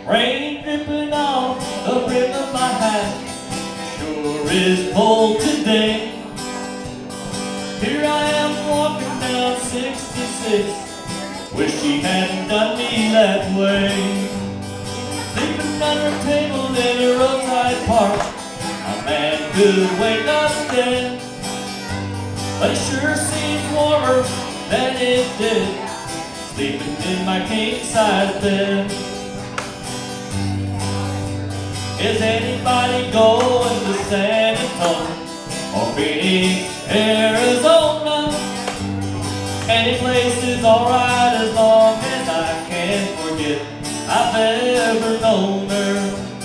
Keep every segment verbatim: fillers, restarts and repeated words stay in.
Rain dripping off the brim of my hat. Sure is cold today. Here I am walking down sixty-six. Wish she hadn't done me that way. Sleeping under a table in a roadside park. A man could wake up dead, but it sure seems warmer than it did sleeping in my king-size bed. Is anybody going to San Antonio or Phoenix, Arizona? Any place is alright as long as I can't forget I've ever known her.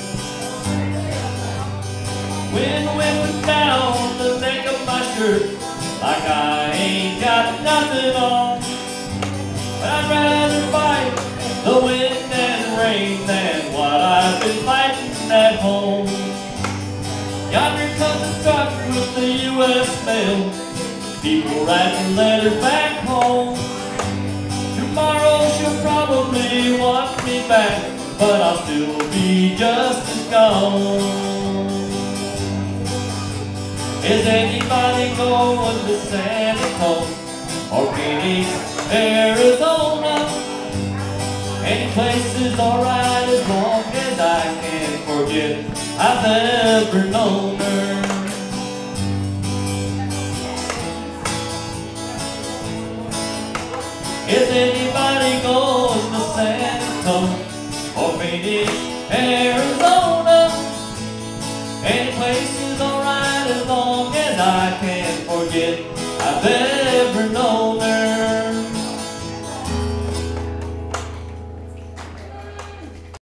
Wind whipping down the neck of my shirt like I ain't got nothing on. But I'd rather fight the wind and rain than what I've been fighting at home. Yonder comes a truck with the U S mail, people writing letters back home. Tomorrow she'll probably want me back, but I'll still be just as gone. Is anybody going to San Antonio or Phoenix, Arizona? Any place is alright as long as I can forget I've ever known her. Is anybody going to San Antonio or Phoenix, Arizona?